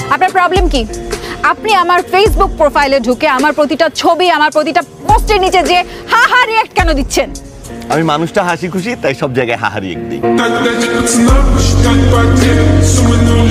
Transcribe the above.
আপনার প্রবলেম কি? আপনি আমার ফেসবুক প্রোফাইলে ঢুকে আমার প্রতিটা ছবি, আমার প্রতিটা পোস্টের নিচে যে হা হা রিঅ্যাক্ট কেন দিচ্ছেন? আমি মানুষটা হাসি খুশি, তাই সব জায়গায় হা হা রিঅ্যাক্ট দিই।